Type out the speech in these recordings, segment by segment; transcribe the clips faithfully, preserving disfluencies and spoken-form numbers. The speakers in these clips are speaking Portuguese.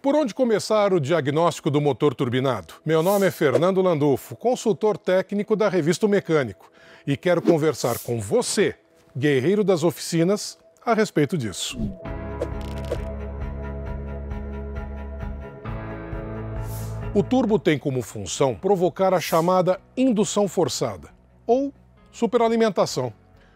Por onde começar o diagnóstico do motor turbinado? Meu nome é Fernando Landulfo, consultor técnico da Revista Mecânico, e quero conversar com você, guerreiro das oficinas, a respeito disso. O turbo tem como função provocar a chamada indução forçada, ou superalimentação.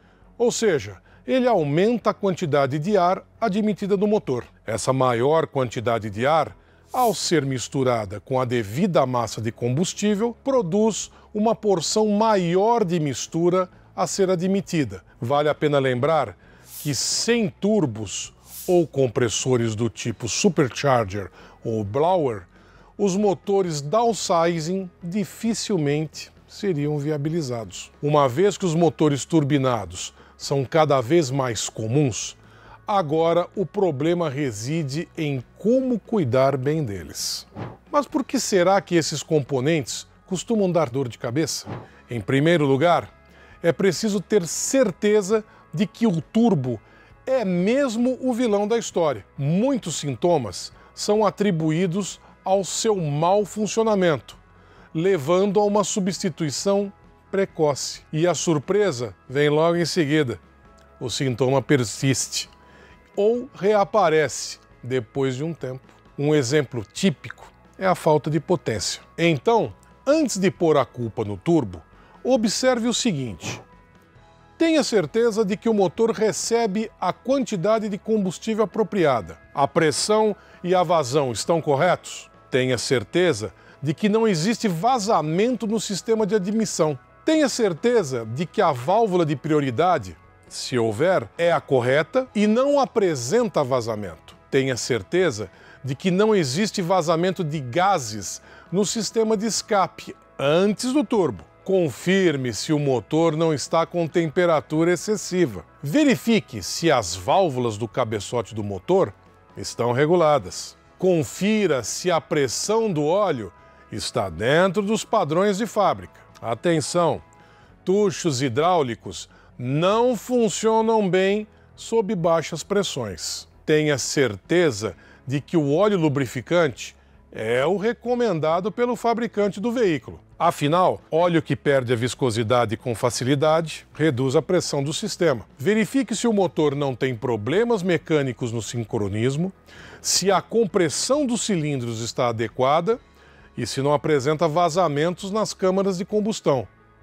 Ou seja, ele aumenta a quantidade de ar admitida no motor. Essa maior quantidade de ar, ao ser misturada com a devida massa de combustível, produz uma porção maior de mistura a ser admitida. Vale a pena lembrar que sem turbos ou compressores do tipo supercharger ou blower, os motores downsizing dificilmente seriam viabilizados. Uma vez que os motores turbinados são cada vez mais comuns, agora o problema reside em como cuidar bem deles. Mas por que será que esses componentes costumam dar dor de cabeça? Em primeiro lugar, é preciso ter certeza de que o turbo é mesmo o vilão da história. Muitos sintomas são atribuídos ao seu mau funcionamento, levando a uma substituição precoce. E a surpresa vem logo em seguida. O sintoma persiste ou reaparece depois de um tempo. Um exemplo típico é a falta de potência. Então, antes de pôr a culpa no turbo, observe o seguinte: tenha certeza de que o motor recebe a quantidade de combustível apropriada. A pressão e a vazão estão corretos? Tenha certeza de que não existe vazamento no sistema de admissão. Tenha certeza de que a válvula de prioridade, se houver, é a correta e não apresenta vazamento. Tenha certeza de que não existe vazamento de gases no sistema de escape antes do turbo. Confirme se o motor não está com temperatura excessiva. Verifique se as válvulas do cabeçote do motor estão reguladas. Confira se a pressão do óleo está dentro dos padrões de fábrica. Atenção! Tuchos hidráulicos não funcionam bem sob baixas pressões. Tenha certeza de que o óleo lubrificante é o recomendado pelo fabricante do veículo. Afinal, óleo que perde a viscosidade com facilidade reduz a pressão do sistema. Verifique se o motor não tem problemas mecânicos no sincronismo, se a compressão dos cilindros está adequada e se não apresenta vazamentos nas câmaras de combustão.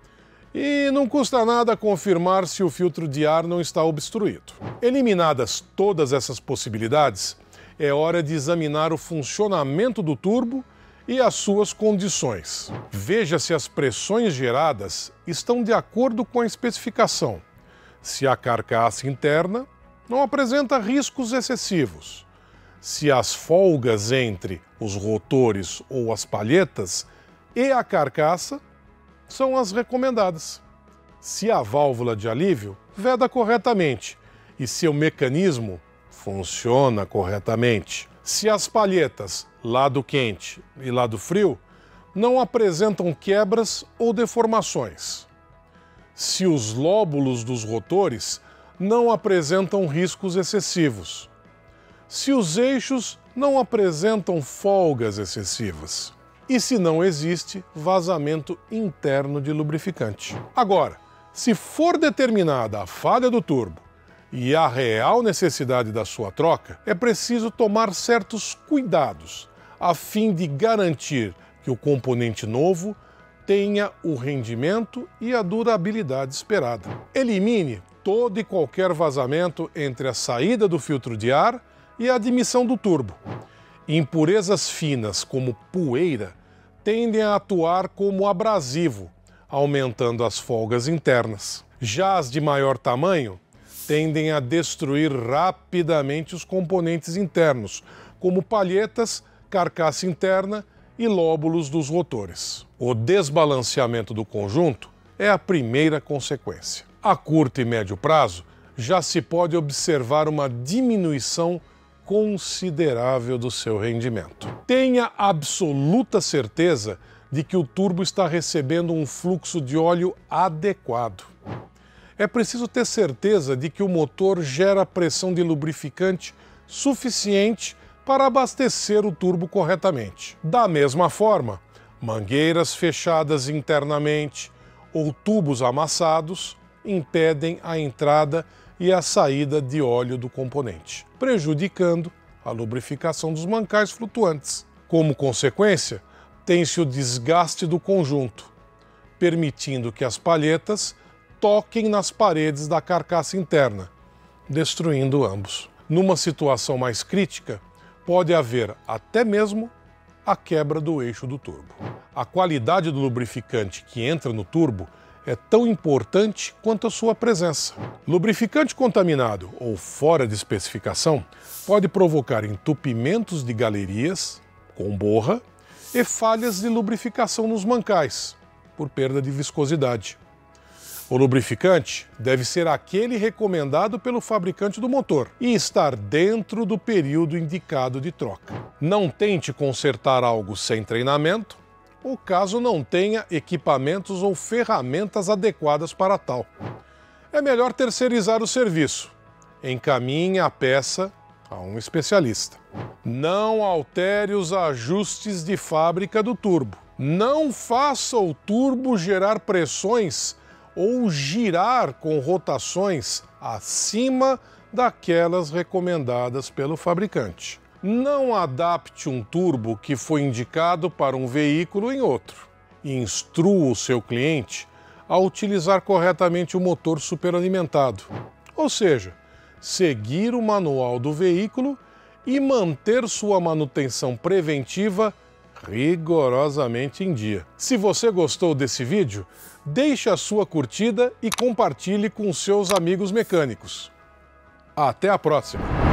E não custa nada confirmar se o filtro de ar não está obstruído. Eliminadas todas essas possibilidades, é hora de examinar o funcionamento do turbo e as suas condições. Veja se as pressões geradas estão de acordo com a especificação, se a carcaça interna não apresenta riscos excessivos, se as folgas entre os rotores ou as palhetas e a carcaça são as recomendadas, se a válvula de alívio veda corretamente e se o mecanismo funciona corretamente, se as palhetas lado quente e lado frio não apresentam quebras ou deformações, se os lóbulos dos rotores não apresentam riscos excessivos, se os eixos não apresentam folgas excessivas e se não existe vazamento interno de lubrificante. Agora, se for determinada a falha do turbo e a real necessidade da sua troca, é preciso tomar certos cuidados a fim de garantir que o componente novo tenha o rendimento e a durabilidade esperada. Elimine todo e qualquer vazamento entre a saída do filtro de ar e a admissão do turbo. Impurezas finas, como poeira, tendem a atuar como abrasivo, aumentando as folgas internas. Já as de maior tamanho tendem a destruir rapidamente os componentes internos, como palhetas, carcaça interna e lóbulos dos rotores. O desbalanceamento do conjunto é a primeira consequência. A curto e médio prazo, já se pode observar uma diminuição considerável do seu rendimento. Tenha absoluta certeza de que o turbo está recebendo um fluxo de óleo adequado. É preciso ter certeza de que o motor gera pressão de lubrificante suficiente para abastecer o turbo corretamente. Da mesma forma, mangueiras fechadas internamente ou tubos amassados impedem a entrada e a saída de óleo do componente, prejudicando a lubrificação dos mancais flutuantes. Como consequência, tem-se o desgaste do conjunto, permitindo que as palhetas toquem nas paredes da carcaça interna, destruindo ambos. Numa situação mais crítica, pode haver até mesmo a quebra do eixo do turbo. A qualidade do lubrificante que entra no turbo é tão importante quanto a sua presença. Lubrificante contaminado ou fora de especificação pode provocar entupimentos de galerias com borra e falhas de lubrificação nos mancais, por perda de viscosidade. O lubrificante deve ser aquele recomendado pelo fabricante do motor e estar dentro do período indicado de troca. Não tente consertar algo sem treinamento, ou caso não tenha equipamentos ou ferramentas adequadas para tal. É melhor terceirizar o serviço. Encaminhe a peça a um especialista. Não altere os ajustes de fábrica do turbo. Não faça o turbo gerar pressões ou girar com rotações acima daquelas recomendadas pelo fabricante. Não adapte um turbo que foi indicado para um veículo em outro. Instrua o seu cliente a utilizar corretamente o motor superalimentado, ou seja, seguir o manual do veículo e manter sua manutenção preventiva rigorosamente em dia. Se você gostou desse vídeo, deixe a sua curtida e compartilhe com seus amigos mecânicos. Até a próxima!